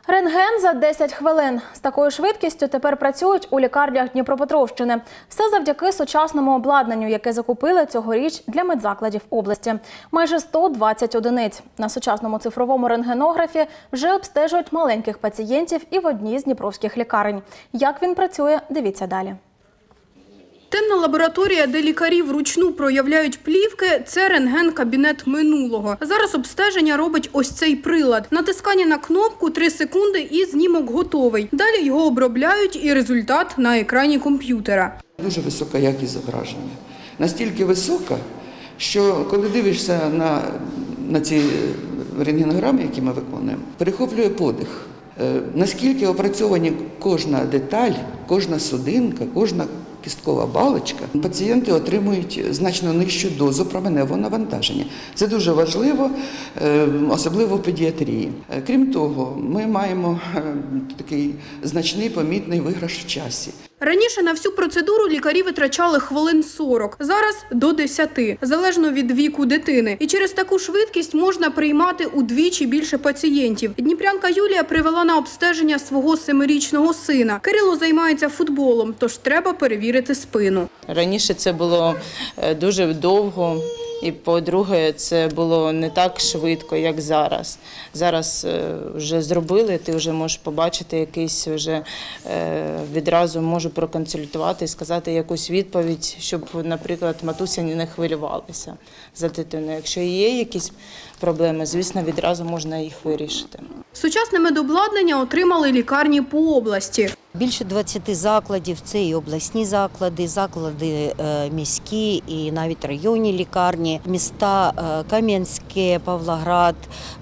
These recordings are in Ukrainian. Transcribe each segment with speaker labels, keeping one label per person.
Speaker 1: Рентген за 10 хвилин. З такою швидкістю тепер працюють у лікарнях Дніпропетровщини. Все завдяки сучасному обладнанню, яке закупили цьогоріч для медзакладів області. Майже 120 одиниць. На сучасному цифровому рентгенографі вже обстежують маленьких пацієнтів і в одній з дніпровських лікарень. Як він працює, дивіться далі.
Speaker 2: Темна лабораторія, де лікарі вручну проявляють плівки – це рентген-кабінет минулого. Зараз обстеження робить ось цей прилад. Натискання на кнопку – 3 секунди і знімок готовий. Далі його обробляють і результат на екрані комп'ютера.
Speaker 3: Дуже висока якість зображення. Настільки висока, що коли дивишся на ці рентгенограми, які ми виконуємо, перехоплює подих. Наскільки опрацьовані кожна деталь, кожна судинка, кожна кісткова балочка, пацієнти отримують значно нижчу дозу променевого навантаження. Це дуже важливо, особливо в педіатрії. Крім того, ми маємо такий значний помітний виграш в часі.
Speaker 2: Раніше на всю процедуру лікарі витрачали хвилин 40, зараз до 10, залежно від віку дитини. І через таку швидкість можна приймати удвічі більше пацієнтів. Дніпрянка Юлія привела на обстеження свого 7-річного сина. Кирило займається футболом, тож треба перевірити спину.
Speaker 4: Раніше це було дуже довго. І, по-друге, це було не так швидко, як зараз. Зараз вже зробили, ти вже можеш побачити якийсь, вже відразу можу проконсультувати і сказати якусь відповідь, щоб, наприклад, матуся не хвилювалася за дитиною. Якщо є якісь проблеми, звісно, відразу можна їх вирішити.
Speaker 2: Сучасне медобладнання отримали лікарні по області.
Speaker 5: Більше 20 закладів – це і обласні заклади, заклади міські і навіть районні лікарні. Міста Кам'янське, Павлоград,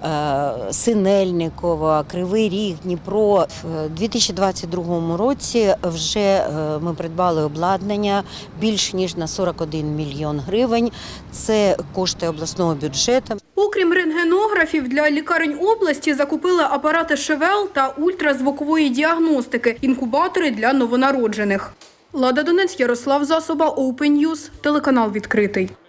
Speaker 5: Синельниково, Кривий Ріг, Дніпро. У 2022 році вже ми придбали обладнання більш ніж на 41 мільйон гривень. Це кошти обласного бюджету.
Speaker 2: Окрім рентгенографів, для лікарень області закупили апарати ШВЛ та ультразвукової діагностики, інкубатори для новонароджених. Лада Донець, Ярослав Засоба, Open News, телеканал «Відкритий».